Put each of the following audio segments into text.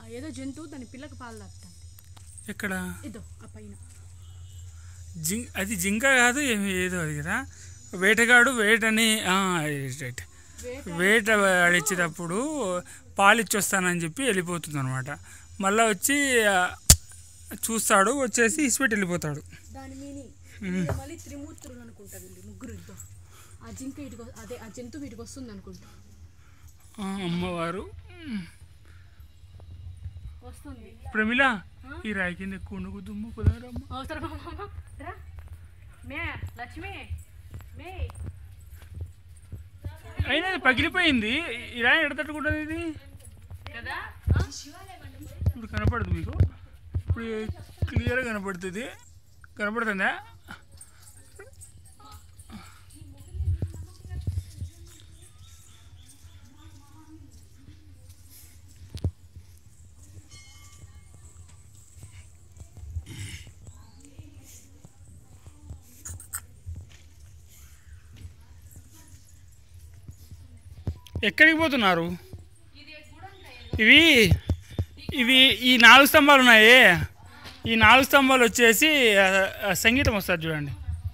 ఏదో జంతువు దాని పిల్లకు పాలు తాగుతుంది. ఎక్కడ? ఇదో ఆ పైన. అది జింక కాదు, ఏదో అది కదా. వేటగాడు వేటని రైట్, వేట ఆడిచ్చేటప్పుడు పాలు ఇచ్చొస్తానని చెప్పి వెళ్ళిపోతుంది అనమాట. మళ్ళీ వచ్చి చూస్తాడు, వచ్చేసి ఇసిపెట్టి వెళ్ళిపోతాడు. దాని మీనింగ్ మళ్ళీ త్రిమూర్తులు అనుకుంటారు ముగ్గురు. ఆ జింక ఇటుకు, అదే ఆ జంతువు ఇటుకు వస్తుంది అనుకుంటా. అమ్మవారు వస్తుంది. ప్రమిళ ఈ రాయి కింద ఎక్కువ దుమ్ము కుదరమ్మ. అయినా అది పగిలిపోయింది. ఈ రాయి ఎడతట్టుకుంటుంది ఇది. ఇప్పుడు కనపడదు మీకు, ఇప్పుడు క్లియర్గా కనపడుతుంది. కనపడుతుందా? ఎక్కడికి పోతున్నారు? ఇవి ఇవి ఈ 4 స్తంభాలు ఉన్నాయి. ఈ 4 స్తంభాలు వచ్చేసి సంగీతం వస్తుంది చూడండి.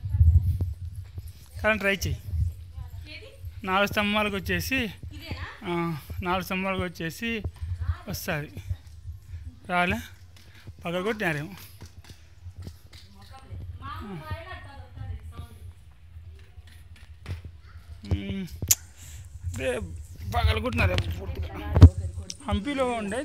కానీ ట్రై చేయి. 4 స్తంభాలకు వచ్చేసి 4 స్తంభాలకు వచ్చేసి వస్తుంది. రాలే పగలగొట్టినారేమో. పగలగొట్టినారేమో పూర్తిగా. హంపీలో ఉండే